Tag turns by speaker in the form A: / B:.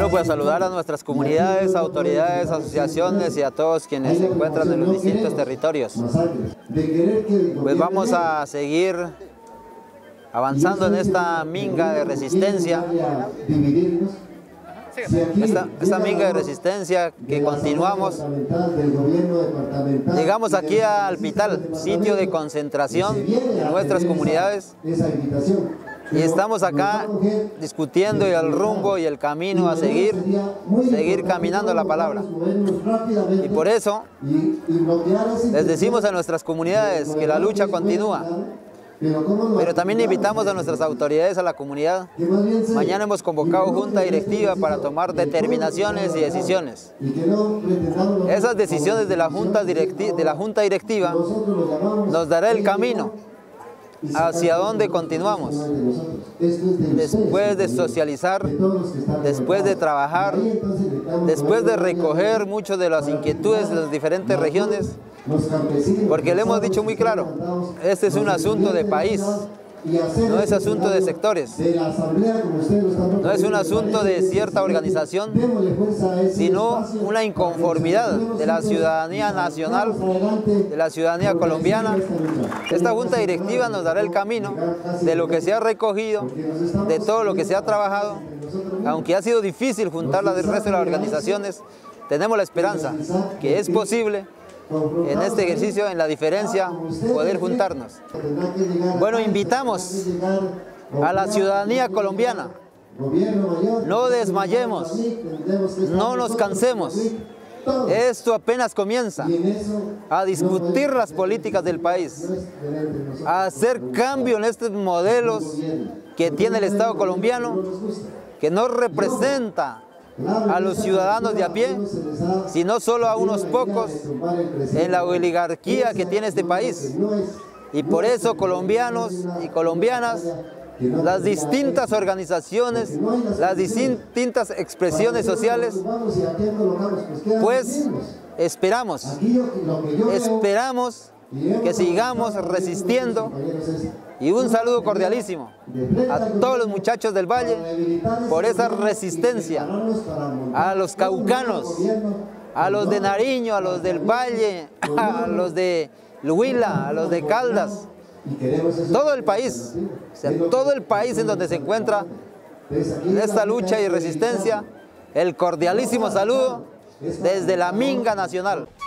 A: Bueno, pues saludar a nuestras comunidades, autoridades, asociaciones y a todos quienes se encuentran en los distintos territorios. Pues vamos a seguir avanzando en esta minga de resistencia. Esta minga de resistencia que continuamos. Llegamos aquí al Pital, sitio de concentración de nuestras comunidades, y estamos acá discutiendo el rumbo y el camino a seguir caminando la palabra. Y por eso les decimos a nuestras comunidades que la lucha continúa. Pero también invitamos a nuestras autoridades, a la comunidad. Mañana hemos convocado junta directiva para tomar determinaciones y decisiones. Esas decisiones de la junta directiva nos dará el camino hacia dónde continuamos. Después de socializar, después de trabajar, después de recoger muchas de las inquietudes de las diferentes regiones, porque le hemos dicho muy claro, este es un asunto de país, no es asunto de sectores, no es un asunto de cierta organización, sino una inconformidad de la ciudadanía nacional, de la ciudadanía colombiana. Esta junta directiva nos dará el camino de lo que se ha recogido, de todo lo que se ha trabajado. Aunque ha sido difícil juntarla del resto de las organizaciones, tenemos la esperanza que es posible en este ejercicio, en la diferencia, poder juntarnos. Bueno, invitamos a la ciudadanía colombiana, no desmayemos, no nos cansemos. Esto apenas comienza a discutir las políticas del país, a hacer cambio en estos modelos que tiene el Estado colombiano, que no representa a los ciudadanos de a pie, sino solo a unos pocos en la oligarquía que tiene este país. Y por eso colombianos y colombianas, las distintas organizaciones, las distintas expresiones sociales, pues esperamos que sigamos resistiendo. Y un saludo cordialísimo a todos los muchachos del Valle por esa resistencia, a los caucanos, a los de Nariño, a los del Valle, a los de Huila, a los de Caldas, todo el país, o sea, todo el país en donde se encuentra esta lucha y resistencia, el cordialísimo saludo desde la Minga Nacional.